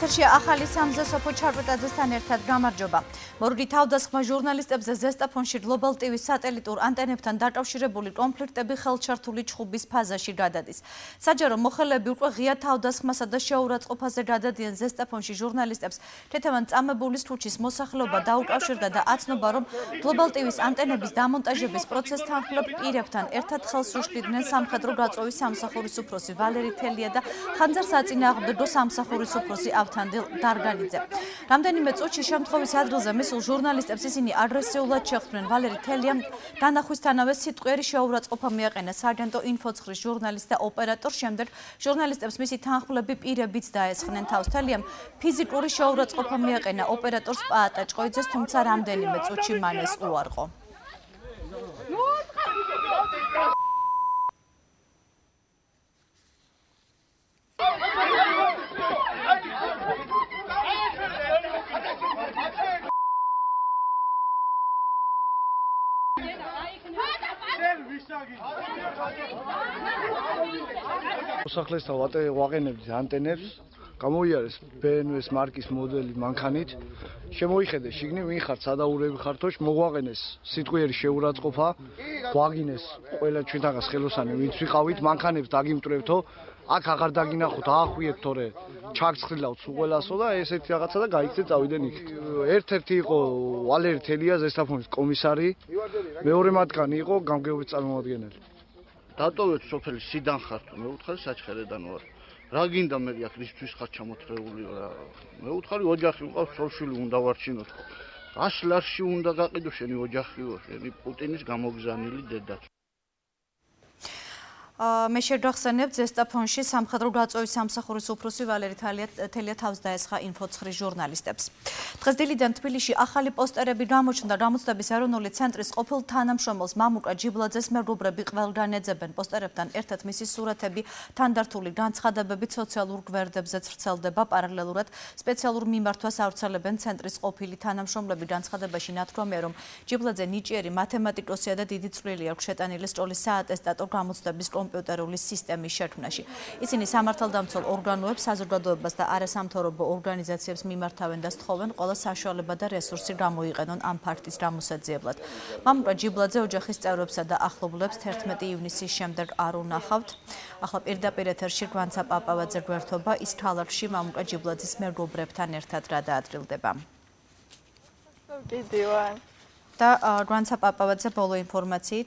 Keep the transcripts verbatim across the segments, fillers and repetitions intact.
ეთერში ახალი სამზე სოფო ჩარკვეტაძესთან ერთად გამარჯობა. მორუგი თავდასხმა ჟურნალისტებზე ზესტაფონში გლობალ ტივის სატელიტურ ანტენებთან დაკავშირებული კონფლიქტები ხელჩართული ჩხუბის ფაზაში გადადის. საჯარო მოხელეები უკვე ღია თავდასხმასა და შეურაცხყოფაზე გადადიან ზესტაფონში ჟურნალისტებს. თეთევან წამებულის ქუჩის მოსახლეობა დაუკავშირდა და აცნობა, რომ გლობალ ტივის ანტენების დამონტაჟების პროცესთან ხლებ პირებთან ერთად ხელს უშლიდნენ სამხედრო გაწვევის სამსახურის უფროსი ვალერი თელია და ხანძარსაწინააღმდეგო სამსახურის უფროსი ავთანდილ დარგანიძე. რამდენიმე წუთში შემთხვევის ადგილზე მისულ ჟურნალისტებს ისინი აგრესიულად შეხვდნენ. ვალერი თელიამ განახვისთანავე სიტყვიერი შეურაცხყოფა მიაყენა სარგენტო ინფოცხრის ჟურნალისტ და ოპერატორს. შემდეგ ჟურნალისტებს მისი თანხმლები პირებიც დაესხნენ. თავს თელიამ ფიზიკური შეურაცხყოფა მიაყენა ოპერატორს პაატა ჭყოიძეს, თუმცა რამდენიმე წუთში მან ეს უარყო. მოსახლესთან ვაყენებთ ანტენებს, გამოიარეს ბე ენ უეს მარკის მოდელი მანქანით, შემოიხედე შიგნით ვინ ხართ, სადაურები ხართოშ, მოგვაყენეს სიტყვიერი შეურაცხყოფა, გვაგინეს ყველა ჩვენთანაც ხელოსანი ვინც ვიყავით, მანქანებს დაგიმტვრევთო, აქ აღარ დაგინახოთ, აახვიეთ თორე ჩაგცხრილავთ უყველასო და ესეთი რაღაცა და გაიქცეთ წავიდნენ იქ. ერთ-ერთი იყო ვალერი თელია ზესტაფონის კომისარი, მეორე მათგანი იყო გამგეობის წარმომადგენელი. დატოვეთ სოფელი სიდან ხართ, მე უთხარი საჩხერედან ვარ. რა გინდა მე აქ რისთვის ხარ ჩამოთრეული რა. მე უთხარი ოჯახი ვყავს, სოლშვილი უნდა ვარჩინოთ. გასლარში უნდა გაყიდო შენი ოჯახიო, შენი პუტინის გამოგზავნილი დედა. მე შეგახსენებთ ზესტაფონში სამხედრო გაწვევის სამსახურის უფროსი ვალერი თელია თავს დაესხა ინფოცხრის ჟურნალისტებს. დღეს დილიდან თბილისში ახალი პოსტერები გამოჩნდა. გამოცდების ეროვნული ცენტრის ყოფილ თანამშრომელს მამუკა ჯიბლაძეს მეგობრები ყველგან ეძებენ. პოსტერებთან ერთად მისი სურათები, თანდართული განცხადებებით სოციალურ გვერდებზე ვრცელდება. პარალელურად სპეციალურ მიმართვას ავრცელებენ ცენტრის ყოფილი თანამშრომლები. განცხადებაში ნათქვამია, რომ ჯიბლაძე ნიჭიერი მათემატიკოსია და დიდი წვლილი აქვს შეტანილი სკოლის საატესტატო გამოცდების კომპიუტერული სისტემის შექმნაში. ისინი სამართალდამცველ ორგანოებს, საზოგადოებას და არასამთავრობო ორგანიზაციებს მიმართავენ და სთხოვენ ყველა საშუალება და რესურსი გამოიყენონ ამ ფაქტის გამოსაძიებლად. მამუკა ჯიბლაძე ოჯახის წევრებსა და ახლობლებს თერთმეტი ივნისის შემდეგ არ უნახავთ. ახლა პირდაპირ ეთერში გვანცა პაპავაძე გვერდობა, ის ქალაქში მამუკა ჯიბლაძის მეგობრებთან ერთად რა დაადრილდება. და გვანცა პაპავაძე ბოლო ინფორმაციით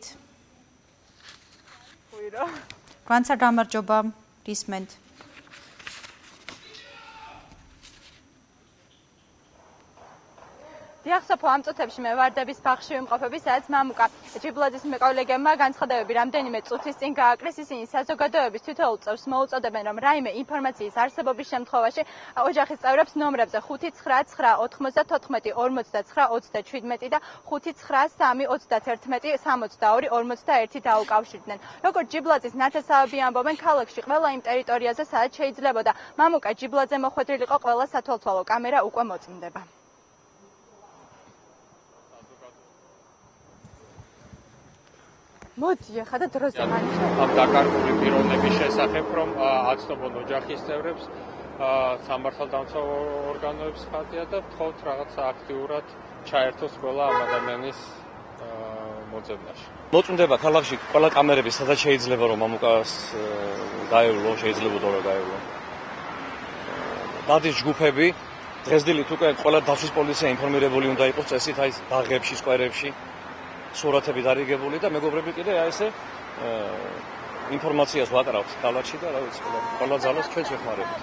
გვანცა გამარჯობა, გისმენთ. დიახ, სოფო, ამ წუთებში მე ვარდების ბაღში ვიმყოფები, სადაც მამუკა ჯიბლაძის მეკოლებმა განცხადებები რამდენიმე წუთის წინ გააკრეს. ისინი საზოგადოების თითოეულ წევრს მოუწოდებენ, რომ რაიმე ინფორმაციის არსებობის შემთხვევაში ოჯახის წევრებს ნომრებზე ხუთი ცხრა ცხრა ოთხმოცდათოთხმეტი ორმოცდაცხრა ოცდაჩვიდმეტი და ხუთი ცხრა სამი ოცდათერთმეტი სამოცდაორი ორმოცდაერთი დაუკავშირდნენ. როგორც ჯიბლაძის ნათესავები ამბობენ, ქალაქში ყველა იმ ტერიტორიაზე, სადაც შეიძლებოდა მამუკა ჯიბლაძე მოხვედრილიყო, ყველა სათვალთვალო კამერა უკვე მოწმდება. მოდი ახლა და დროზე მანიშნავ. ამ დაკარგული პიროვნების შესახებ, რომ აცნობონ ოჯახის წევრებს, სამართალდამცავ ორგანოებს ხათია და ვთხოვთ რაღაცა აქტიურად ჩაერთოს ყველა ამ ადამიანის მოძებნაში. მოწმდება ქალაქში ყველა კამერები, სადაც შეიძლება რომ მამუკას გაევლო, შეიძლებოდა რომ გაევლო. დადის ჯგუფები, დღესდილით უკვე ყველა დაცვის პოლიცია ინფორმირებული უნდა იყოს წესით აი ბაღებში, სკვერებში. სურათები დარიგებული და მეგობრები კიდე აი ესე ინფორმაციას ვაკრავთ ქალაქში და რა ვიცი ყველა ძალას ჩვენც ვეხმარებით.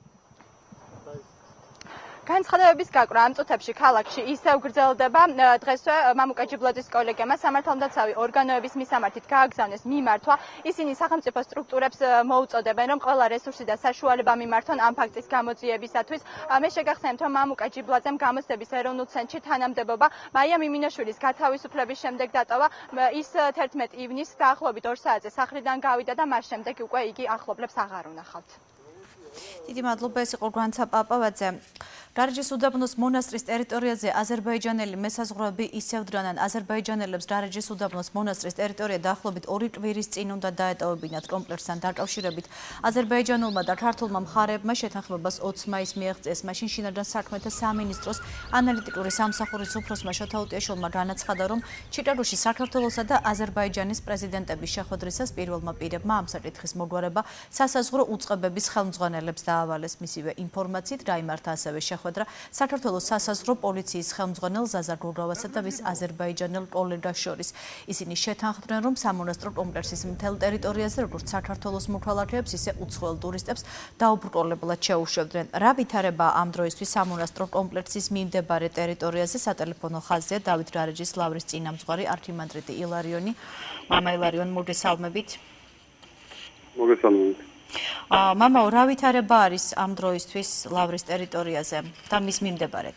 განცხადებების გაკვრა ამ წუთებში ქალაქში ისევ გრძელდება. დღესვე მამუკა ჯიბლაძის კოლეგებმა სამართალდამცავი ორგანოების მისამართით გააგზავნეს მიმართვა. ისინი სახელმწიფო სტრუქტურებს მოუწოდებენ, რომ ყველა რესურსი და საშუალება მიმართონ ამ ფაქტის გამოძიებისათვის. მე შეგახსენებთ, რომ მამუკა ჯიბლაძემ გამოცდების ეროვნულ ცენტრში თანამდებობა მაია მიმინაშვილის გათავისუფლების შემდეგ დატოვა. ის თერთმეტი ივნისს დაახლოებით ორ საათზე სახლიდან გავიდა და მას შემდეგ უკვე იგი ახლობლებს აღარ უნახავთ. დიდი მადლობა, ეს იყო გვანცა პაპავაძე. დარეჯის უდაბნოს მონასტრის ტერიტორიაზე აზერბაიჯანელი მესაზღვრეები ისევდრანან აზერბაიჯანელებს დარეჯის უდაბნოს მონასტრის ტერიტორია დაახლოებით ორი კვირის წინ უნდა დაეტოვებინათ კომპლექსთან დაკავშირებით აზერბაიჯანულმა და ქართულმა მხარეებმა შეთანხმებას ოცი მაისს მიაღწიეს მაშინ შინაგან საქმეთა სამინისტროს ანალიტიკური სამსახურის უფროსმა შოთაუტიაშვილმა განაცხადა რომ ჩიტაროში საქართველოსა და აზერბაიჯანის პრეზიდენტების შეხვედრისას პირველმა პირებმა ამ საკითხის მოგვარება სასაზღვრო უწყებების ხელმძღვანელებს დაავალეს მისივე ინფორმაციით დაიმართა ასევე შეხვედრა საქართველოს სასაზღვრო პოლიციის ხელმძღვანელ ზაზარ გოგავასა და მის აზერბაიჯანელ კოლეგას შორის ისინი შეთანხმდნენ რომ სამონასტრო კომპლექსის მთელ ტერიტორიაზე როგორც საქართველოს მოქალაქეებს ისე უცხოელ ტურისტებს დაუბრკოლებლად შეუშვებდნენ რა ვითარებაა ამ დროისთვის სამონასტრო კომპლექსის მიმდებარე ტერიტორიაზე სატელეფონო ხაზია დავით რარეჯის ლავრის წინამძღვარი არქიმანდრიტი ილარიონი მამა ილარიონ მოგესალმებით მოგესალმებით მამაო რა ვითარება არის ამ დროისთვის ლავრის ტერიტორიაზე და მის მიმდებარედ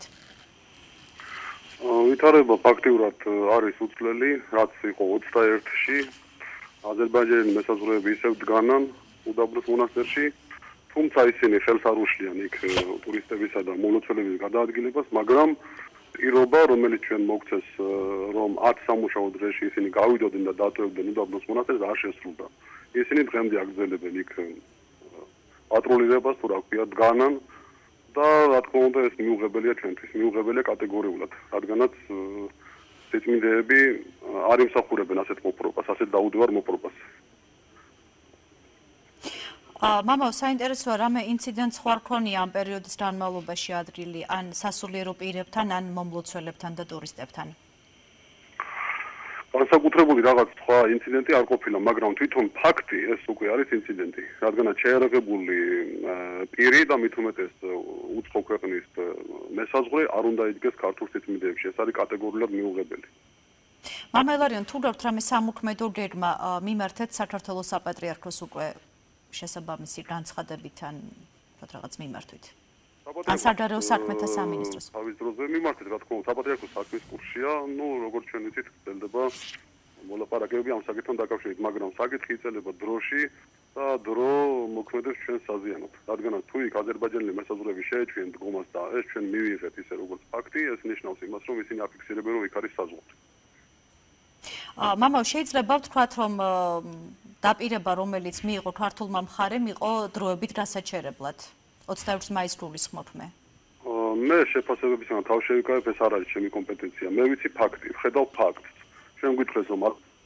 ვითარება ფაქტიურად არის უცვლელი რაც იყო ოცდაერთში აზერბაიჯანელი მესაზღვრეები ისევ დგანან უდაბნოს მონასტერში თუმცა ისინი ხელს არ უშლიან იქ ტურისტებისა და მონაცვლეების გადაადგილებას მაგრამ პირობა რომელიც ჩვენ მოგცეს რომ ათ სამუშაო დღეში ისინი გავიდოდნენ და დატოვებდნენ უდაბნოს მონასტერს არ შესრულდა ისინი დღემდე აგრძელებენ იქ პატრულირებას თუ რა ქვია დგანან და რა თქმა უნდა ეს მიუღებელია ჩვენთვის მიუღებელია კატეგორიულად რადგანაც სიწმინდეები არ იმსახურებენ ასეთ მოპრობას ასეთ დაუდევარ მოპრობას მამაო საინტერესოა რამე ინციდენტს ხო არ ქონია ამ პერიოდის განმავლობაში ადრილი ან სასულიერო პირებთან ან მომლოცველებთან და ტურისტებთან განსაკუთრებული რაღაც სხვა ინციდენტი არ ყოფილა, მაგრამ თვითონ ფაქტი ეს უკვე არის ინციდენტი, რადგანაც შეერაღებული პირი და მით უმეტეს უცხო ქვეყნის მესაზღვრე არ უნდა იდგეს ქართულ სიწმინდეებში, ეს არის კატეგორიულად მიუღებელი. მამა ილარიონ, თუ გაქვთ რამე სამოქმედო გეგმა მიმართეთ საქართველოს საპატრიარქოს უკვე შესაბამისი განცხადებით ან რაღაც მიმართვით? ან საგარეო საქმეთა სამინისტროს. თავის დროზე მიმართეთ, რა თქმა უნდა, საპატრიარქოს საქმის კურსია, ну, როგორც ჩვენ ვიცით, გრძელდება მოლაპარაკებები ამ საკითხთან დაკავშირებით, მაგრამ საკითხი იწელება დროში და დრო მოქმედებს ჩვენს საზიანოდ. რადგანაც თუ იქ აზერბაიჯანელი მესაზღვრეები შეეჩვიან დგომას და ეს ჩვენ მივიღეთ ისე როგორც ფაქტი, ეს ნიშნავს იმას, რომ ისინი აფიქსირებენ, რომ იქ არის საზღვარი. მამა, შეიძლება ვთქვათ, რომ დაპირება, რომელიც მიიღო ქართულმა მხარემ, იყო დროებით გასაჩერებლად. ოცდაერთი მაისს გულისხმობ მე. მე შეფასებებისგან თავ შევიკავებ, ეს არ არის ჩემი კომპეტენცია. მე ვიცი ფაქტი, ხედავ ფაქტს. ჩვენ გითხრეს რომ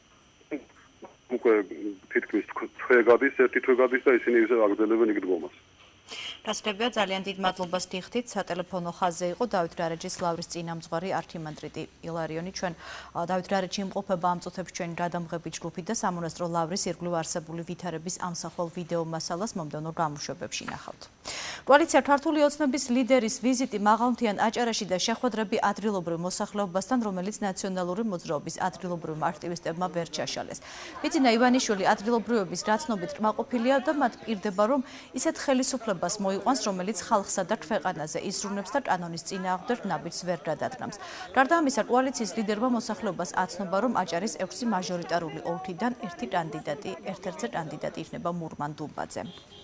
უკვე თითქმის თვე გადის, ერთი თვე გადის და ისინი ისე აგრძელებენ იქ დგომას. გასაგებია ძალიან დიდ მადლობას დიხდით. სატელეფონო ხაზზე იყო დავით რარეჯის ლავრის წინამძღვარი არქიმანდრიტი ილარიონი. ჩვენ დავით რარეჯი იმყოფება ამ წუთებში ჩვენი გადამღები ჯგუფი და სამონასტრო ლავრის ირგვლივ არსებული ვითარების ამსახველ ვიდეო მასალას მომდევნო გამოშვებებში ნახავთ. კოალიცია ქართული ოცნების ლიდერის ვიზიტი მაღალმთიან აჭარაში და შეხვედრები ადგილობრივ მოსახლეობასთან, რომელიც ნაციონალური მოძრაობის ადგილობრივ აქტივისტებმა ვერ ჩაშალეს. ბიძინა ივანიშვილი ადგილობრივების რაცნობით კმაყოფილია და მათ პირდება, რომ ისეთ ხელისუფლებას მოიყვანს, რომელიც ხალხსა და ქვეყანაზე იზრუნებს და კანონის წინააღმდეგ ნაბიჯს ვერ გადადგმავს. გარდა ამისა, კოალიციის ლიდერმა მოსახლეობას აცნობა, რომ აჭარის ექვსი მაჟორიტარული ოლქიდან ერთი კანდიდატი, ერთ-ერთი კანდიდატი იქნება მურმან დუმბაძე.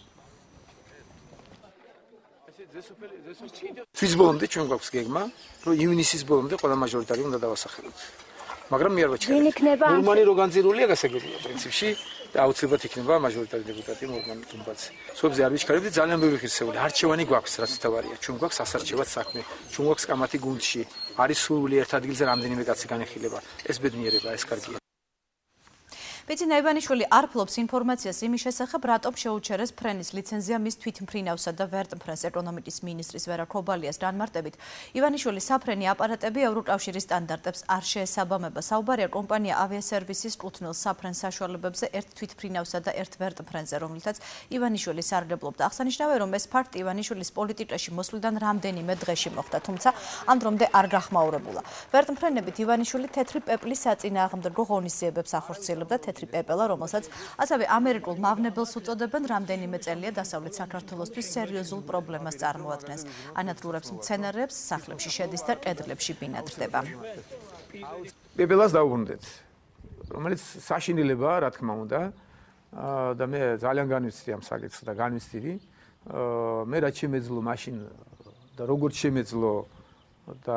თვის ბოლომდე ჩვენ გვაქვს გეგმა, რომ ივნისის ბოლომდე ყველა მაჟორიტარი უნდა დავასახელოთ. მაგრამ მე არ ვაჩქარებ. მურმანი რო განზირულია გასაგებია პრინციპში და აუცილებლად იქნება მაჟორიტარი დეპუტატი მურმან დუმბაძე. სულებზე არ ვიჩქარებ და ძალიან ბევრი ხირსეული არჩევანი გვაქვს, რაც თავარია. ჩვენ გვაქვს ასარჩევად საქმე, ჩვენ გვაქვს კამათი გუნდში, არის სრული ერთ ადგილზე რამდენიმე კაცი განეხილება. ეს ბედნიერება, ეს კარგია. ბიძინა ივანიშვილი არ ფლობს ინფორმაციას იმის შესახებ, რატომ შეუჩერეს ფრენის ლიცენზია მის თვითმფრინავსა და ვერტმფრენს ეკონომიკის მინისტრის ვერა ქობალიას განმარტებით. ივანიშვილი საფრენი აპარატები ევროკავშირის სტანდარტებს არ შეესაბამება. საუბარია კომპანია ავიასერვისის კუთვნილ საფრენ საშუალებებზე ერთ თვითმფრინავსა და ერთ ვერტმფრენზე, რომლითაც ივანიშვილი სარგებლობდა. აღსანიშნავია, რომ ეს ფაქტი ივანიშვილის პოლიტიკაში მოსვლიდან რამდენიმე დღეში მოხდა, თუმცა ამ დრომდე არ გახმაურებულა. ვერტმფრენებით ივანიშვილი თეთრი პეპლის საწინააღმდეგო ღონისძიებებს ახორციელებდა. თეთრი პეპელა, რომელსაც ასევე ამერიკულ მავნებელს უწოდებენ, რამდენიმე წელია დასავლეთ საქართველოსთვის სერიოზულ პრობლემას წარმოადგენს. ანადგურებს მცენარეებს, სახლებში შედის და კედლებში ბინადრდება. პეპელას დაუბრუნდეთ, რომელიც საშინელებაა, რა თქმა უნდა, და მე ძალიან განვიცდი ამ საკითხს და განვიცდი. მე რაც შემეძლო მაშინ და როგორც შემეძლო და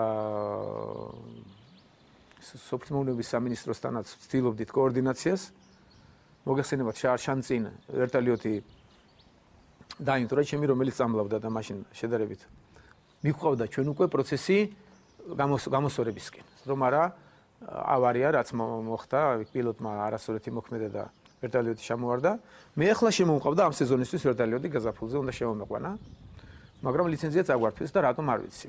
სოფლის მეურნეობის სამინისტროსთანაც ვცდილობდით კოორდინაციას. მოგეხსენებათ შანწინ ვერტალიოტი დაინტრა ჩემი რომელიც წამლავდა და მაშინ შედარებით მიყვავდა ჩვენ უკვე პროცესი გამოსორებისკენ. რომ არა ავარია რაც მოხდა პილოტმა არასწორად იმოქმედა და ვერტალიოტი ჩამოვარდა. მე ახლა შემომყვავდა ამ სეზონისთვის ვერტალიოტი გაზაფხულზე უნდა შემომეყვანა. მაგრამ ლიცენზიაც აგვართვის და რატომ არ ვიცი.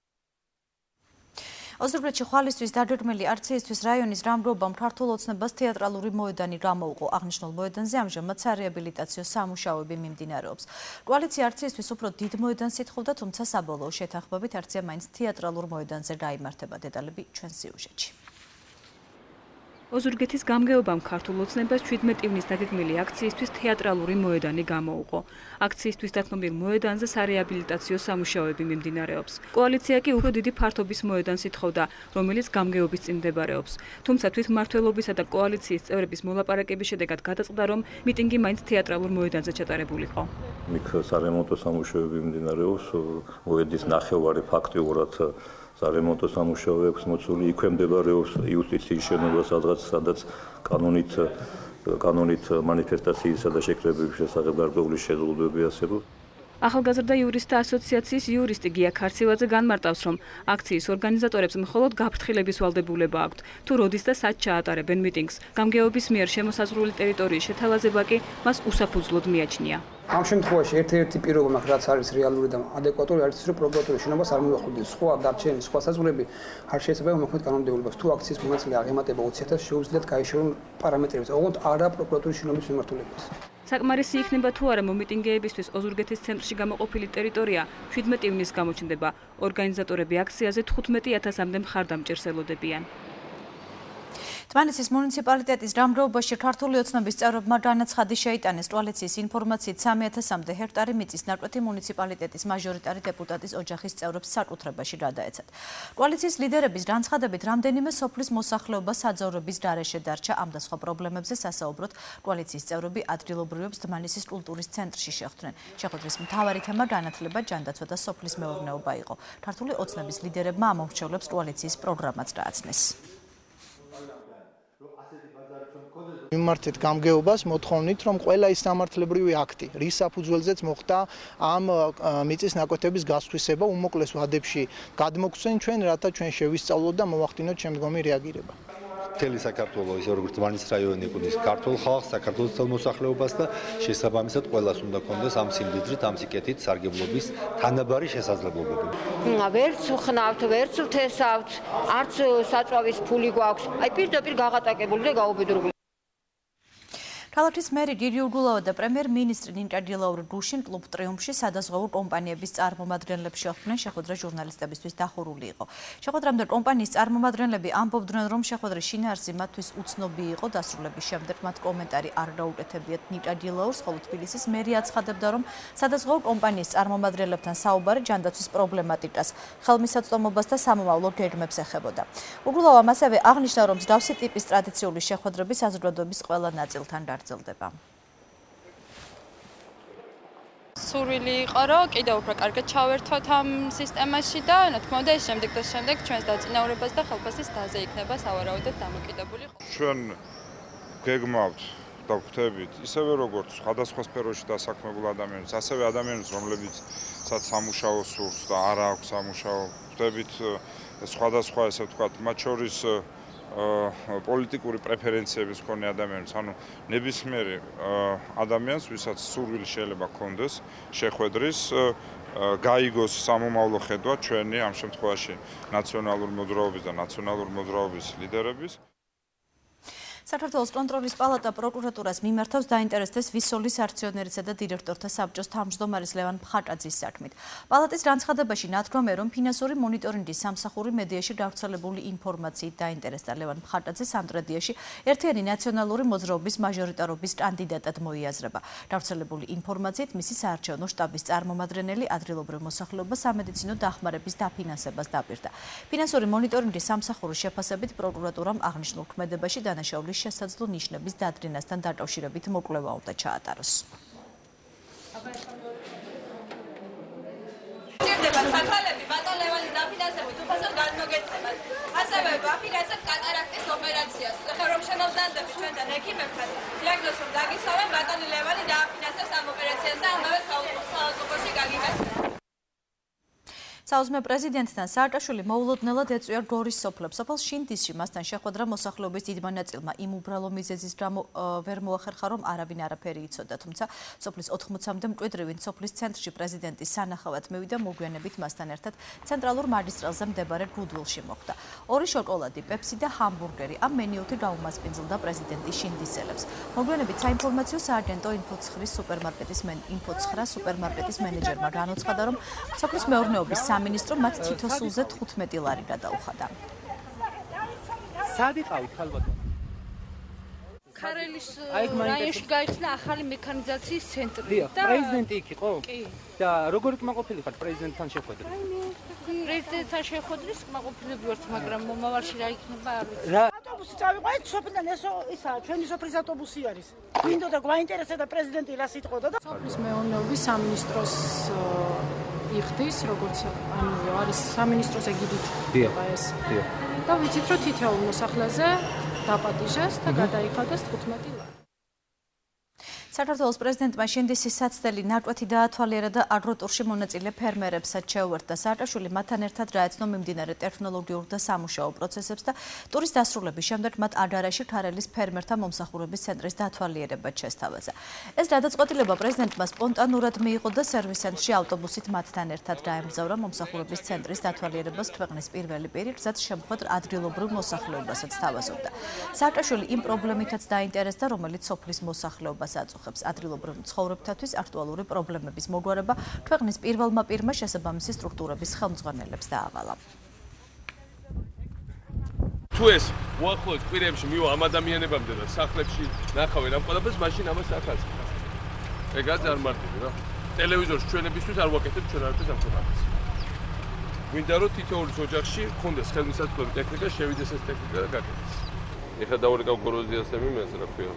ოზურგეთში ხვალისთვის დაგეგმილი არციისთვის რაიონის რამრობამ ქართულ ოცნებას თეატრალური მოედანი გამოუყო. აღნიშნულ მოედანზე ამჟამად სარეაბილიტაციო სამუშაოები მიმდინარეობს. კოალიცია არციისთვის უფრო დიდ მოედანს ითხოვდა, თუმცა საბოლოო შეთანხმებით არცია მაინც თეატრალურ მოედანზე გაიმართება. დეტალები ჩვენ სიუჟეტში. ოზურგეთის გამგეობამ ქართულ ოცნებას შვიდმეტი ივნის დაგეგმილი აქციისთვის თეატრალური მოედანი გამოუყო. აქციისთვის დათმობილ მოედანზე სარეაბილიტაციო სამუშაოები მიმდინარეობს. კოალიცია კი უფრო დიდი ფართობის მოედანს ითხოვდა, რომელიც გამგეობის წინ მდებარეობს. თუმცა თვითმმართველობისა და კოალიციის წევრების მოლაპარაკების შედეგად გადაწყდა, რომ მიტინგი მაინც თეატრალურ მოედანზე ჩატარებულიყო. იქ სარემონტო სამუშაოები მიმდინარეობს, მოედნის ნახევარი ფაქტიურად სარემონტო სამუშაოებს მოცული, იქვე მდებარეობს იუსტიციის შენობა, სადღაც სადაც კანონით კანონით მანიფესტაციისა და შეკრებების შესახებ გარკვეული შეზღუდვები არსებობს. ახალგაზრდა იურისტთა ასოციაციის იურისტი გია ქარცივაძე განმარტავს, რომ აქციის ორგანიზატორებს მხოლოდ გაფრთხილების ვალდებულება აქვთ. თუ როდის და სად ჩაატარებენ მიტინგს, გამგეობის მიერ შემოსაზღვრული ტერიტორიის შეთავაზება კი მას უსაფუძვლოდ მიაჩნია. ამ შემთხვევაში ერთ-ერთი პირობა მაქვს, რაც არის რეალური და ადეკვატური, არის ის, რომ პროკურატურის შენობას არ მივახურდეს. სხვა დარჩენილი სხვა საზღვრები არ შეიძლება მოქმედ კანონმდებლობას. თუ აქციის მონაწილე აღემატება ოცი ათასს, შეუძლიათ გაეშალონ პარამეტრებს, ოღონდ არა პროკურატურის შენობის მიმართულებას. საკმარისი იქნება თუ არა მომიტინგეებისთვის ოზურგეთის ცენტრში გამოყოფილი ტერიტორია შვიდმეტი ივნის გამოჩნდება. ორგანიზატორები აქციაზე თხუთმეტი ათასამდე მხარდამჭერს ელოდებიან. თბილისის მუნიციპალიტეტის რამრეობაში ქართული ოცნების წევრებმა განაცხადი შეიტანეს. კოალიციის ინფორმაციით სამი ათასამდე ჰექტარი მიწის ნაკვეთი მუნიციპალიტეტის მაჟორიტარი დეპუტატის ოჯახის წევრებს საკუთრებაში გადაეცათ. კოალიციის ლიდერების განცხადებით რამდენიმე სოფლის მოსახლეობა საძოვრების გარეშე დარჩა. ამ და სხვა პრობლემებზე სასაუბროდ კოალიციის წევრები ადგილობრივებს დმანისის კულტურის ცენტრში შეხვდნენ. შეხვედრის მთავარი თემა განათლება, ჯანდაცვა და სოფლის მეურნეობა იყო. ქართული ოცნების ლიდერებმა ამ მომხრევლებს კოალიციის პროგრამაც გააცნეს. მიმართეთ გამგეობას მოთხოვნით, რომ ყველა ის სამართლებრივი აქტი, რის საფუძველზეც მოხდა ამ მიწის ნაკვეთების გასხვისება, უმოკლეს ვადებში გადმოგცენ ჩვენ, რათა ჩვენ შევისწავლოთ და მოვახდინოთ შემდგომი რეაგირება. მთელი საქართველოს, ისე როგორც დმანის რაიონი ეკუთვნის ქართულ ხალხს, საქართველოს მოსახლეობას და შესაბამისად ყველას უნდა ქონდეს ამ სიმდიდრით, ამ სიკეთით სარგებლობის თანაბარი შესაძლებლობები. ვერც ვხნავთ, ვერც ვთესავთ, არც საწვავის ფული გვაქვს. აი პირდაპირ გაღატაკებული და გაუბედურებული. ქალაქის მერი გიგი უგულავა და პრემიერ-მინისტრი ნინკა დილაური გუშინ კლუბ ტრიუმფში სადაზღვევო კომპანიების წარმომადგენლებს შეხვდნენ. შეხვედრა ჟურნალისტებისთვის დახურული იყო. შეხვედრამდე კომპანიის წარმომადგენლები ამბობდნენ, რომ შეხვედრის შინაარსი მათთვის უცნობი იყო. დასრულების შემდეგ მათ კომენტარი არ გაუკეთებიათ ნინკა დილაურს, ხოლო თბილისის მერი აცხადებდა, რომ სადაზღვევო კომპანიის წარმომადგენლებთან საუბარი ჯანდაცვის პრობლემატიკას, ხელმისაწვდომობას და სამომავლო გეგმებს ეხებოდა. უგულავამ ასევე აღნიშნა, რომ მსგავსი ტიპის ტრადიციული შეხვედრები საზოგადოების ყველა ნაწილთან გაგრძელდება. სურვილი იყო, რომ კიდევ უფრო კარგად ჩავერთვათ ამ სისტემაში და რა თქმა უნდა, ეს შემდეგ და შემდეგ ჩვენს დაწინაურებას და ხელფასის დაზე იქნება სავარაუდოდ დამოკიდებული. ჩვენ გეგმავთ და გვხვდებით ისევე როგორც სხვადასხვა სფეროში დასაქმებულ ადამიანებს, ასევე ადამიანებს, რომლებიცაც სამუშაო სურს და არ აქვს სამუშაო, გვხვდებით სხვადასხვა, ესე ვთქვათ, მათ შორის პოლიტიკური პრეფერენციების მქონე ადამიანებს, ანუ ნებისმიერი ადამიანს, ვისაც სურვილი შეიძლება ჰქონდეს შეხვედრის, გაიგოს სამომავლო ხედვა ჩვენი ამ შემთხვევაში ნაციონალური მოძრაობის და ნაციონალური მოძრაობის ლიდერების. საქართველოს კონტროლის პალატა პროკურატურას მიმართავს დაინტერესდეს ვისოლის აქციონერისა და დირექტორთა საბჭოს თავმჯდომარის ლევან მხატაძის საქმით. პალატის განცხადებაში ნათქვამია, რომ ფინანსური მონიტორინგის სამსახური მედიაში გავრცელებული ინფორმაციით დაინტერესდა ლევან მხატაძე სამტრედიაში ერთიანი ნაციონალური მოძრაობის მაჟორიტარობის კანდიდატად მოიაზრება. გავრცელებული ინფორმაციით მისი საარჩევნო შტაბის წარმომადგენელი ადგილობრივ მოსახლეობას სამედიცინო დახმარების დაფინანსებას დაპირდა. ფინანსური მონიტორინგის სამსახურის შეფასებით პროკურატურამ აღნიშნულ ქმედებაში დანაშაულის შესაძლო ნიშნების დადრინასთან დაკავშირებით მოკვლევა უნდა ჩაატაროს. შეიძლება საქალები ბატონ ლევანის დაფინანსებით უფასოდ გადმოგეცემათ. ასევე ვაფინანსებთ კატარაქტის ოპერაციას. ხა რომ შემოვზანდებს ჩვენთან ექიმებთან, დიაგნოზს რომ დაგისვამენ, ბატონი ლევანი დააფინანსებს ამ ოპერაციას და ამავე საავადმყოფოში გაგიკეთებს. საუზმე პრეზიდენტთან სააკაშვილი მოულოდნელად ეწვია გორის სოფლებს. სოფელ შინდისში მასთან შეხვედრა მოსახლეობის დიდმა ნაწილმა იმ უბრალო მიზეზის გამო ვერ მოახერხა, რომ არავინ არაფერი იცოდა, თუმცა სოფლის ოთხმოცამდე მკვიდრი სოფლის ცენტრში პრეზიდენტის სანახავად მივიდა, მოგვიანებით მასთან ერთად ცენტრალურ მაგისტრალზე მდებარე გუდვილში მოხვდა. ორი შოკოლადი, პეპსი და ჰამბურგერი ამ მენიუთი გაუმასპინძლდა პრეზიდენტის შინდისელებს. მოგვიანებით საინფორმაციო სააგენტო ინფო ცხრა სუპერმარკეტის ინფო ცხრა სუპერმარკეტის მენეჯერმა განუცხადა, რომ სოფლის მეურნეობის სამინისტრო მათ თითო სულზე თხუთმეტი ლარი გადაუხადა. სად იყავით ხალბატონო? ქარელის რაიონში გაიხსნა ახალი მექანიზაციის ცენტრი და პრეზიდენტი იქ იყო? კი. და როგორ კმაყოფილი ხართ პრეზიდენტთან შეხვედრით? პრეზიდენტთან შეხვედრის კმაყოფილები ვართ, მაგრამ მომავალში რა იქნება არ ვიცი. რა ავტობუსი წავიყვანეთ სოფლიდან, ეს ისა ჩვენი სოფლის ავტობუსი არის. გვინდოდა გვაინტერესებდა პრეზიდენტი რა სიტყოდა და სოფლის მეურნეობის სამინისტროს იხდის, როგორც ანუ არის სამინისტროს ეგიდით ეს. და ვიცით, რომ თითოეულ მოსახლეზე დაპატიჟეს და გადაიხადეს თხუთმეტი ლარი. საქართველოს პრეზიდენტმა შინდისის საცდელი ნაკვეთი დაათვალიერა და აგროტურში მონაწილე ფერმერებსაც შეუერთდა. სააკაშვილი მათთან ერთად რაეცნო მიმდინარე ტექნოლოგიურ და სამუშაო პროცესებს და ტურის დასრულების შემდეგ მათ აგარაში ქარელის ფერმერთა მომსახურების ცენტრის დაათვალიერებაც შესთავაზა. ეს გადაწყვეტილება პრეზიდენტმა სპონტანურად მიიღო და სერვის ცენტრში ავტობუსით მათთან ერთად გაემგზავრა მომსახურების ცენტრის დაათვალიერებას ქვეყნის პირველი პირი, რაც შემხვედრ ადგილობრივ მოსახლეობასაც თავაზობდა. სააკაშვილი იმ პრობლემითაც დაინტერესდა, რომელიც სოფლის მოსახლეობას აწუხებს. ადგილობრივ ცხოვრებისათვის აქტუალური პრობლემების მოგვარება ქვეყნის პირველმა პირმა შესაბამისი სტრუქტურების ხელმძღვანელებს დაავალა. თუ ეს უახლოეს კვირებში მივა ამ ადამიანებამდე და სახლებში ნახავენ ამ ყველაფერს, მაშინ ამას ახაც. ეგაც არ მარტივი რა. ტელევიზორში ჩვენებისთვის არ ვაკეთებ ჩვენ არაფერს ამ ყველაფერს. გვინდა რომ თითოეულის ოჯახში ქონდეს ხელმისაწვდომი ტექნიკა, შევიდეს ეს ტექნიკა და გაკეთდეს. ეხლა დავურეკავ გოროზიასები მეც რა ქვია.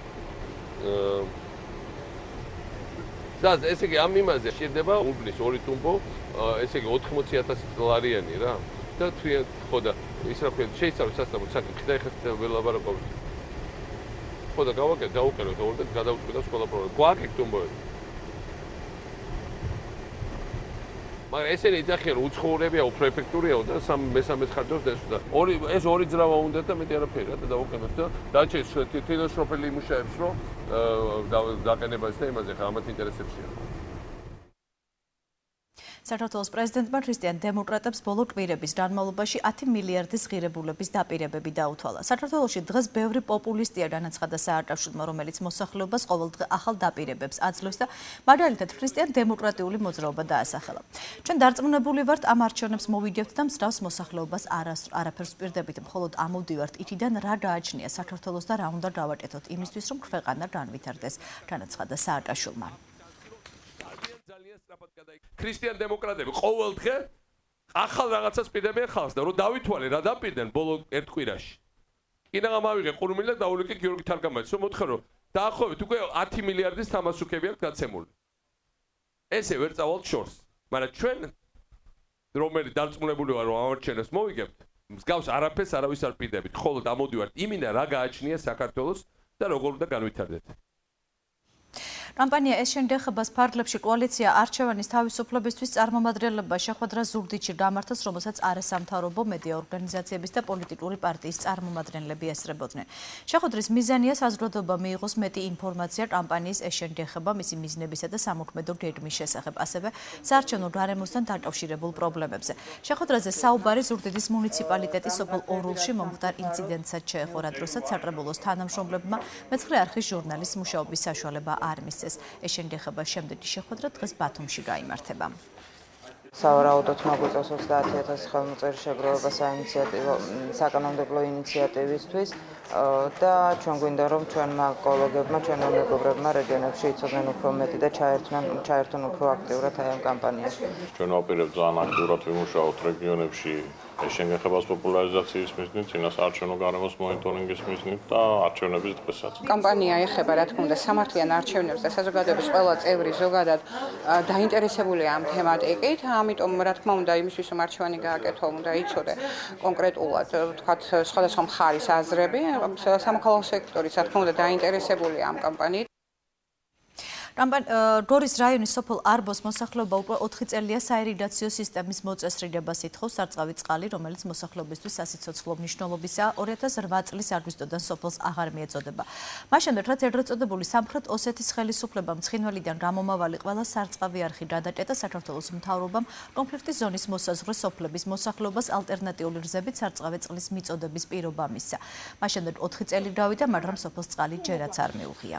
და ესე იგი ამ იმაზე შეიძლება უბნის ორი ტუმბო, ესე იგი ოთხმოცი ათასი ლარიანი რა. და თქვენ ხო და ის რა ქვია შეიძლება სასწავლო საკითხი და ეხლა ველაპარაკობთ. ხო და გავაკეთე, დავუყენოთ ორ და გადავწყვეტა სკოლა პროგრამა. გვაქვს ტუმბოები. მაგრამ ესენი იძახიან უცხოურებია, უფრო ეფექტურიაო და სამ მესამე ხარჯავს დასვდა. ორი ეს ორი ძრავა უნდა და მეტი არაფერი რა და დავუყენოთ და დაჩეს თვითონ სოფელი იმუშავებს რომ დაყენებას და იმაზე ხა ამათ ინტერესებშია. საქართველოს პრეზიდენტმა ქრისტიან დემოკრატებს ბოლო კვირების განმავლობაში ათი მილიარდის ღირებულების დაპირებები დაუთვალა. საქართველოში დღეს ბევრი პოპულისტია, განაცხადა სააკაშვილმა, რომელიც მოსახლეობას ყოველდღე ახალ დაპირებებს აძლევს და მაგალითად ქრისტიან დემოკრატიული მოძრაობა დაასახელა. ჩვენ დარწმუნებული ვართ, ამ არჩევნებს მოვიგებთ და მსგავს მოსახლეობას არაფერს ვპირდებით, მხოლოდ ამოვდივართ იქიდან რა გააჩნია საქართველოს და რა უნდა გავაკეთოთ იმისთვის, რომ ქვეყანა განვითარდეს, განაცხადა სააკაშვილმა. ქრისტიან დემოკრატები ყოველდღე ახალ რაღაცას პირდებიან ხალხს და რომ დავითვალე რა დაპირდნენ ბოლო ერთ კვირაში. კიდევ ამავიღე ყურმილი და დაულეკე გიორგი თარგამაძეს, რომ მოთხრა რომ დაახლოებით უკვე ათი მილიარდის თამასუქები აქვს გაცემული. ესე ვერ წავალთ შორს. მაგრამ ჩვენ რომელი დარწმუნებული ვარ რომ ამარჩენებს მოვიგებთ, მსგავს არაფერს არავის არ პირდებით. მხოლოდ ამოდივართ იმიდან რა გააჩნია საქართველოს და როგორ უნდა განვითარდეთ. კამპანია ეს შენდეხებას ფარგლებში კოალიცია არჩევანის თავისუფლებისთვის წარმომადგენლობა შეხვედრა ზუგდიდში გამართეს, რომელსაც არასამთავრობო მედია ორგანიზაციების და პოლიტიკური პარტიის წარმომადგენლები ესწრებოდნენ. შეხვედრის მიზანია საზოგადოება მიიღოს მეტი ინფორმაცია კამპანიის ეს შენდეხება, მისი მიზნებისა და სამოქმედო გეგმის შესახებ, ასევე საარჩევნო გარემოსთან დაკავშირებულ პრობლემებზე. შეხვედრაზე საუბარი ზუგდიდის მუნიციპალიტეტის სოფელ ორულში მომხდარ ინციდენტსაც შეეხო, რა დროსაც საკრებულოს თანამშრომლებმა მეცხრე არხის ჟურნალის მუშაობის საშუალება არ მისცეს. ეს შენდეხებას შემდეგი შეხვედრა დღეს ბათუმში გაიმართება. სავარაუდოდ მოგვიწევს ოცდაათი ათასი ხელმოწერის შეგროვება საინიციატივო საკანონმდებლო ინიციატივისთვის და ჩვენ გვინდა რომ ჩვენმა კოლეგებმა, ჩვენმა მეგობრებმა რეგიონებში იცოდნენ უფრო მეტი და ჩაერთვნენ ჩაერთონ უფრო აქტიურად აი ამ კამპანიაში. ჩვენ ვაპირებთ ძალიან აქტიურად ვიმუშაოთ რეგიონებში ეს შენდეხებას პოპულარიზაციის მიზნით, წინასაარჩევნო გარემოს მონიტორინგის მიზნით და არჩევნების დღესაც. კამპანია ეხება რა თქმა უნდა სამართლიან არჩევნებს და საზოგადოების ყველა წევრი ზოგადად დაინტერესებულია ამ თემატიკით. ამ ამიტომ რა თქმა უნდა იმისთვის რომ არჩევანი გააკეთო, უნდა იცოდე კონკრეტულად ვთქვათ სხვადასხვა მხარის აზრები, სამოქალაქო სექტორი რა თქმა უნდა დაინტერესებულია ამ კამპანიით. გორის რაიონის სოფელ არბოს მოსახლეობა უკვე ოთხი წელია საირიგაციო სისტემის მოწესრიგებას ითხოვს. სარწყავი წყალი, რომელიც მოსახლეობისთვის სასიცოცხლო მნიშვნელობისაა, ორი ათას რვა წლის აგვისტოდან სოფელს აღარ მიეწოდება. მას შემდეგ, რაც ეგრეთ წოდებული სამხრეთ ოსეთის ხელისუფლებამ ცხინვალიდან გამომავალი ყველა სარწყავი არხი გადაჭედა, საქართველოს მთავრობამ კონფლიქტის ზონის მოსაზღვრე სოფლების მოსახლეობას ალტერნატიული გზებით სარწყავი წყლის მიწოდების პირობა მისცა. მას შემდეგ ოთხი წელი გავიდა, მაგრამ სოფელს წყალი ჯერაც არ მიუღია.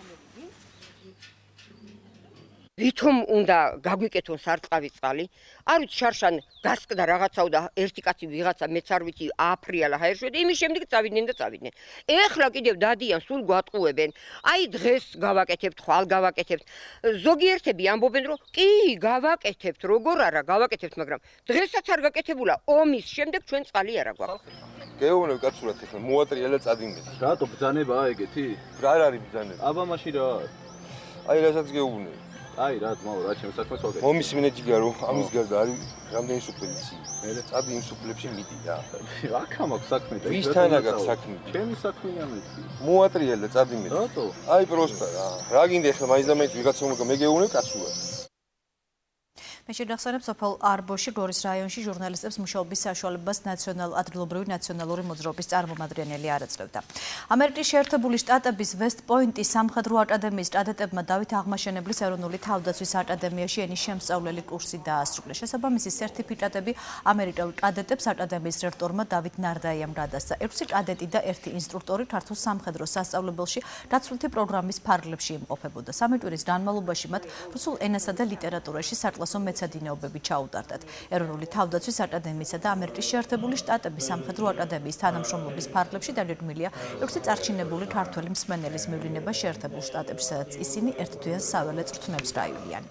ვითომ უნდა გაგვიკეთონ სარწყავი წყალი, არ ვიცი შარშან გასკდა რაღაცაო და ერთი კაცი ვიღაცა მეც არ ვიცი ააფრიალა ჰაერშვედი, იმის შემდეგ წავიდნენ და წავიდნენ. ეხლა კიდევ დადიან, სულ გვატყუებენ. აი დღეს გავაკეთებთ, ხვალ გავაკეთებთ. ზოგიერთები ამბობენ, რომ კი, გავაკეთებთ, როგორ არა, გავაკეთებთ, მაგრამ დღესაც არ გაკეთებულა, ომის შემდეგ ჩვენ წყალი არა გვაქვს. გეუბნები კაცურად ეხლა მოატრიალა წადინეთ. რატო ბძანებაა ეგეთი? რა არის ბძანება? აბა მაშინ რა? აი რასაც გეუბნები. აი რა ძმაო, რა ჩემს საქმეს ვაკეთებ. მომის მინეჯიგა რომ ამის გარდა არის რამდენი სუფლები იცი. მე წადი იმ სუფლებში მიდი რა. აქა მაქვს საქმე და ვისთანა გაქვს საქმე? ჩემი საქმეა მეთქი. მოატრიალა წადი მე. რატო? აი პროსტა რა. რა გინდა ეხლა მაინც და მაინც ვიღაცა უნდა მე გეუბნები კაცურად. მე შეგახსენებ სოფელ არბოში გორის რაიონში ჟურნალისტებს მუშაობის საშუალებას ნაციონალ ადგილობრივი ნაციონალური მოძრაობის წარმომადგენელი არ ეწევდა. ამერიკის შეერთებული შტატების ვესტ პოინტის სამხედრო აკადემიის კადეტებმა დავით აღმაშენებლის ეროვნული თავდაცვის აკადემიაში ენის შემსწავლელი კურსი დაასრულეს. შესაბამისი სერტიფიკატები ამერიკელ კადეტებს აკადემიის რექტორმა დავით ნარდაიამ გადასცა. ექვსი კადეტი და ერთი ინსტრუქტორი ქართულ სამხედრო სასწავლებელში დაცვლითი პროგრამის ფარგლებში იმყოფებოდა. სამი კვირის განმავლობაში მათ რუსულ ენასა და ლიტერატურაში საკლასო მეცადინეობები ჩაუტარდათ. ეროვნული თავდაცვის აკადემიისა და ამერიკის შეერთებული შტატების სამხედრო აკადემიის თანამშრომლობის ფარგლებში დაგეგმილია ექვსი წარჩინებული ქართველი მსმენელის მივლინება შეერთებულ შტატებში, სადაც ისინი ერთთვიან საველე წვრთნებს გაივლიან.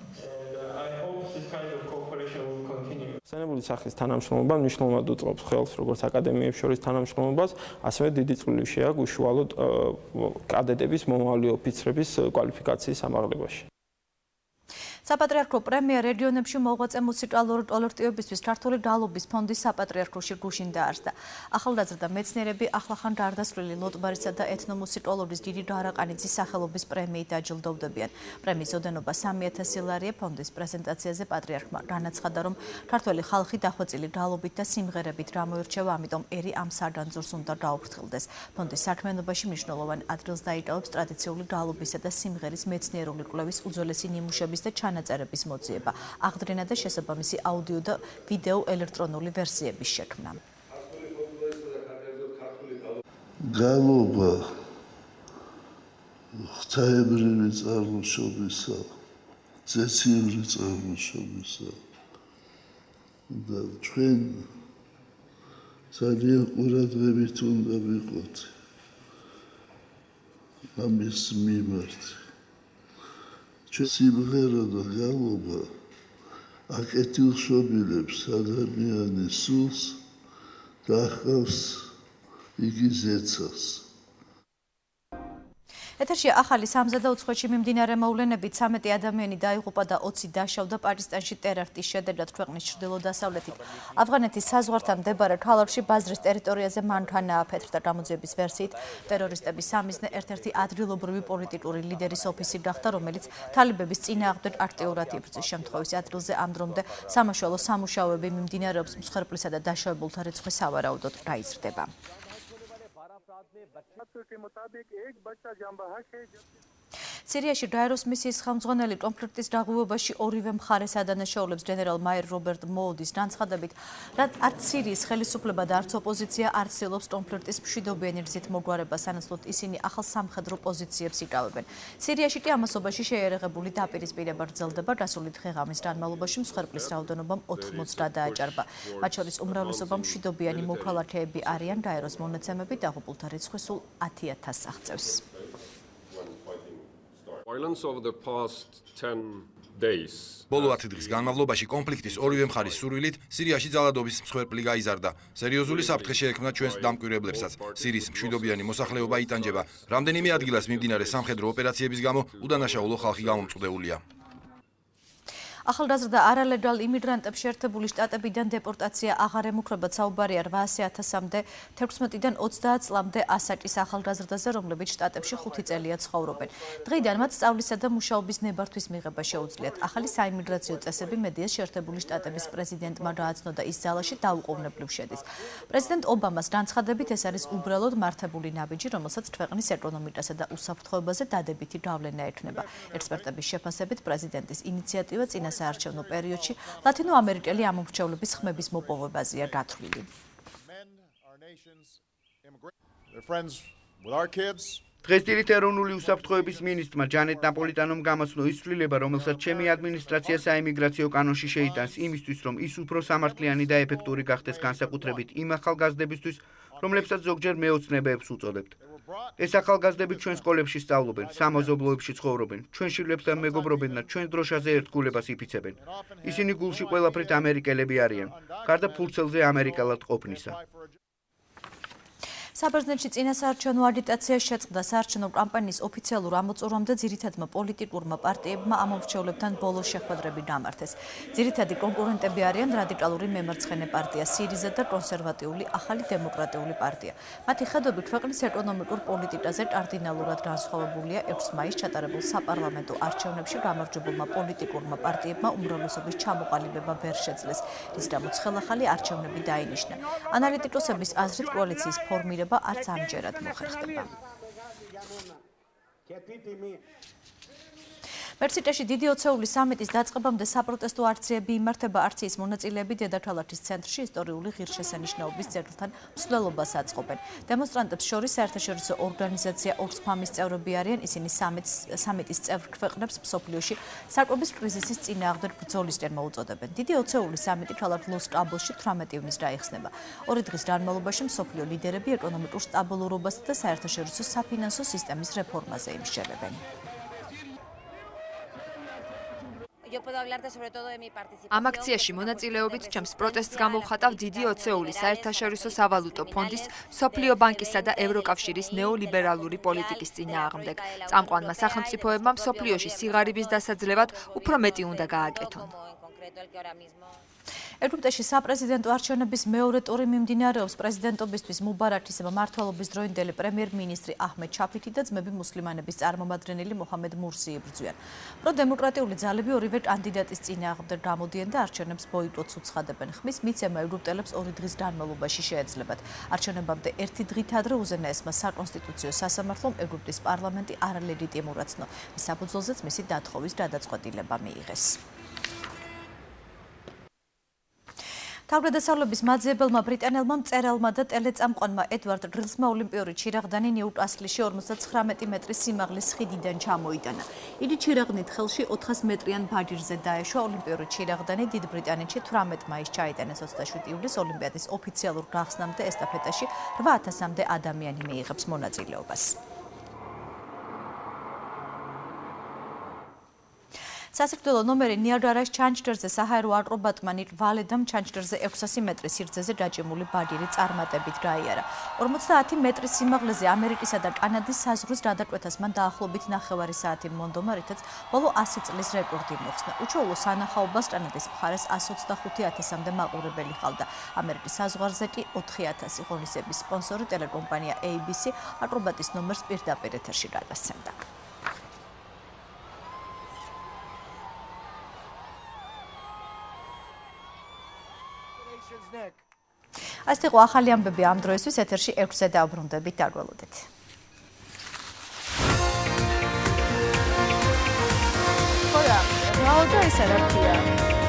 სენებული სახის თანამშრომლობა მნიშვნელოვნად უწყობს ხელს როგორც აკადემიებს შორის თანამშრომლობას, ასევე დიდი წვლილი შეაქვს უშუალოდ კადეტების მომავალი ოფიცრების კვალიფიკაციის ამაღლებაში. საპატრიარქო პრემია რეგიონებში მოღვაწე მუსიკალური კოლექტივებისთვის ქართული გალობის ფონდის საპატრიარქოში გუშინ დაარსდა. ახალგაზრდა მეცნიერები ახლახან გარდაცვლილი ლოტბარისა და ეთნომუსიკოლოგის დიდი გარაყანიძის სახელობის პრემიით დაჯილდოვდებიან. პრემიის ოდენობა სამი ათასი ლარია. ფონდის პრეზენტაციაზე პატრიარქმა განაცხადა, რომ ქართველი ხალხი დახვეწილი გალობით და სიმღერებით გამოირჩევა, ამიტომ ერი ამ საგანძურს უნდა გაუფრთხილდეს. ფონდის საქმიანობაში მნიშვნელოვან ადგილს დაიკავებს ტრადიციული გალობისა და სიმღერის მეცნიერული კვლევის უძველესი ნიმუშების და ჩანაწერების მოძიება, აღდგენა და შესაბამისი აუდიო და ვიდეო ელექტრონული ვერსიების შექმნა. გალობა ღვთაებრივი წარმოშობისა, ძეციური წარმოშობისა და ჩვენ ძალიან ყურადღებით უნდა ვიყოთ ამის მიმართ. სიმღერა და გალობა აკეთილშობილებს ადამიანის სულს და ახავს იგი ზეცას. ეთერშია ახალი სამზადაუცხოეთში მიმდინარე მოვლენებით ცამეტი ადამიანი დაიღუპა და ოცი დაშავდა პაკისტანში ტერაქტის შედეგად ქვეყნის ჩრდილო-დასავლეთით. ავღანეთის საზღვართან მდებარე ქალაქში ბაზრის ტერიტორიაზე მანქანა აფეთრდა. გამოძიების ვერსიით ტერორისტების სამიზნე ერთ-ერთი ადგილობრივი პოლიტიკური ლიდერის ოფისი გახდა, რომელიც თალიბების წინააღმდეგ აქტიურად იბრძვის. შემთხვევის ადგილზე ამ დრომდე სამაშველო სამუშაოები მიმდინარეობს. მსხვერპლისა და დაშავებულთა რიცხვი სავარაუდოდ გაიზრდება. სირიაში გაეროს მისიის ხელმძღვანელი კონფლიქტის დაღუვებაში ორივე მხარეს ადანაშაულებს გენერალ მაიერ რობერტ მოუდის განცხადებით, რაც არც სირიის ხელისუფლება და არც ოპოზიცია არ ცდილობს კონფლიქტის მშვიდობიანი გზით მოგვარებას, სანაცვლოდ ისინი ახალ სამხედრო პოზიციებს იკავებენ. სირიაში კი ამასობაში შეიარაღებული დაპირისპირება გრძელდება. გასული დღე-ღამის განმავლობაში მსხვერპლის რაოდენობამ ოთხმოცდა დააჭარბა. მათ შორის უმრავლესობა მშვიდობიანი მოქალაქეები არიან. გაეროს მონაცემები დაღუპულთა რიცხვი სულ ათი ათასს აღწევს. ბოლო ათი დღის განმავლობაში კონფლიქტის ორივე მხარის სურვილით სირიაში ძალადობის მსხვერპლი გაიზარდა. სერიოზული საფრთხე შეექმნა ჩვენს დამკვირვებლებსაც. სირიის მშვიდობიანი მოსახლეობა იტანჯება. რამდენიმე ადგილას მიმდინარე სამხედრო ოპერაციების გამო უდანაშაულო ხალხი გამომწყვდეულია. ახალგაზრდა არალეგალ იმიგრანტებს შეერთებული შტატებიდან დეპორტაცია აღარ ემუქრებათ. საუბარია რვაასი ათასამდე თექვსმეტიდან ოცდაათ წლამდე ასაკის ახალგაზრდაზე, რომლებიც შტატებში ხუთი წელია ცხოვრობენ. დღიდან მათ სწავლისა და მუშაობის ნებართვის მიღება შეუძლიათ. ახალი საიმიგრაციო წესები მედიას შეერთებული შტატების პრეზიდენტმა გააცნო და ის ძალაში დაუყოვნებლივ შედის. პრეზიდენტ ობამას განცხადებით ეს არის უბრალოდ მართებული ნაბიჯი, რომელსაც ქვეყნის ეკონომიკასა და უსაფრთხოებაზე დადებითი გავლენა ექნება. ექსპერტების შეფასებით პრეზიდენტის ინიციატივა წინა საარჩევნო პერიოდში ლათინოამერიკელი ამომრჩევლების ხმების მოპოვებაზეა გათვლილი. დღესდღეობით ეროვნული უსაფრთხოების მინისტრმა ჯანეტ ნაპოლიტანომ გამოსცნო ის ცვლილება, რომელსაც ჩემი ადმინისტრაცია საიმიგრაციო კანონში შეიტანს იმისთვის, რომ ის უფრო სამართლიანი და ეფექტური გახდეს განსაკუთრებით იმ ახალგაზრდებისთვის, რომლებსაც ზოგჯერ მეოცნებებს უწოდებთ. ეს ახალგაზრდები ჩვენ სკოლებში სწავლობენ, სამაზობლოებში ცხოვრობენ, ჩვენ შვილებთან მეგობრობენ და ჩვენ დროშაზე ერთგულებას იფიცებენ. ისინი გულში ყველაფრით ამერიკელები არიან, გარდა ფურცელზე ამერიკელად ყოფნისა. საბერძნეთში წინა საარჩევნო აგიტაცია შეწყდა. საარჩევნო კამპანიის ოფიციალურ ამოწურვამდე ძირითადმა პოლიტიკურმა პარტიებმა ამომრჩევლებთან ბოლო შეხვედრები გამართეს. ძირითადი კონკურენტები არიან რადიკალური მემარცხენე პარტია სირიზა და კონსერვატიული ახალი დემოკრატიული პარტია. მათი ხედვებით ქვეყნის ეკონომიკურ პოლიტიკაზე კარდინალურად განსხვავებულია ექვსი მაისს ჩატარებულ საპარლამენტო არჩევნებში გამარჯვებულმა პოლიტიკურმა პარტიებმა უმრავლესობის ჩამოყალიბება ვერ შეძლეს, რის გამოც ხელახალი არჩევნები დაინიშნა. ანალიტიკოსების აზრით კოალიციის ფორმირება არც ამჯერად მოხერხდება. მერსიტეში დიდი ოცეულის სამიტის დაწყებამდე საპროტესტო აქციები იმართება. აქციის მონაწილეები დედაქალაქის ცენტრში ისტორიული ღირსშესანიშნაობის ძეგლთან მსვლელობას აწყობენ. დემონსტრანტებს შორის საერთაშორისო ორგანიზაცია ოქსფამის წევრები არიან. ისინი სამიტის წევრ ქვეყნებს მსოფლიოში საკვების კრიზისის წინააღმდეგ ბრძოლისკენ მოუწოდებენ. დიდი ოცეულის სამიტი ქალაქ ლოს-კაბოსში თვრამეტი ივნის გაიხსნება. ორი დღის განმავლობაში მსოფლიო ლიდერები ეკონომიკურ სტაბილურობასა და საერთაშორისო საფინანსო სისტემის რეფორმაზე იმსჯელებენ. ამ აქციაში მონაწილეობით ჩემს პროტესტს გამოვხატავ დიდი ოცეული საერთაშორისო სავალუტო ფონდის, მსოფლიო ბანკისა და ევროკავშირის ნეოლიბერალური პოლიტიკის წინააღმდეგ. წამყვანმა სახელმწიფოებმა მსოფლიოში სიღარიბის დასაძლევად უფრო მეტი უნდა გააკეთონ. ეგვიპტეში საპრეზიდენტო არჩევნების მეორე ტური მიმდინარეობს. პრეზიდენტობისთვის მუბარაქის მმართველობის დროინდელი პრემიერ-მინისტრი აჰმედ ჩაფითი და ძმები მუსლიმანების წარმომადგენელი მოჰამედ მურსი იბრძვიან. პროდემოკრატიული ძალები ორივე კანდიდატის წინააღმდეგ გამოდიან და არჩევნებს ბოიკოტს უცხადებენ. ხმის მიცემა ეგვიპტელებს ორი დღის განმავლობაში შეეძლებათ. არჩევნებამდე ერთი დღით ადრე უზენაესმა საკონსტიტუციო სასამართლომ ეგვიპტის პარლამენტი არალეგიტიმურ აცნო. მის საფუძველზეც მისი დათხოვის გადაწყვეტილება მიიღეს. თავგადასავლების მაძიებელმა ბრიტანელმა მწერალმა და ტელეწამყვანმა ედვარდ გრილსმა ოლიმპიური ჩირაღდანი ნიუკასლში ორმოცდაცხრამეტი მეტრის სიმაღლის ხიდიდან ჩამოიტანა. იგი ჩირაღდნით ხელში ოთხას მეტრიან ბაჯირზე დაეშვა. ოლიმპიური ჩირაღდანი დიდ ბრიტანეთში თვრამეტ მაისს ჩაიტანეს. ოცდაშვიდი ივლისს ოლიმპიადის ოფიციალურ გახსნამდე ესტაფეტაში რვა ათასამდე ადამიანი მიიღებს მონაწილეობას. სასიკვდილო ნომერი ნიაგარას ჩანჩქერზე საჰაერო აკრობატმა ნიკ ვალედამ ჩანჩქერზე ექვსასი მეტრის სიგრძეზე გაჭიმული ბაგირი წარმატებით გაიარა. ორმოცდაათი მეტრის სიმაღლეზე ამერიკისა და კანადის საზღვრის გადაკვეთას მან დაახლოებით ნახევარი საათი მონდომა, რითაც ბოლო ასი წლის რეკორდი მოხსნა. უჩვეულო სანახაობას კანადის მხარეს εκατს ოცდახუთი ათასამდე მაყურებელი ჰყავდა. ამერიკის საზღვარზე კი ოთხი ათასი. ღონისძიების სპონსორი ტელეკომპანია ეი ბი სი აკრობატის ნომერს პირდაპირ ეთერში გადასცემდა. ასეთი იყო ახალი ამბები ამ დროისთვის. ეთერში ექვსზე დავბრუნდებით, დაგველოდეთ. ხო და რა და ისე რა ქვია?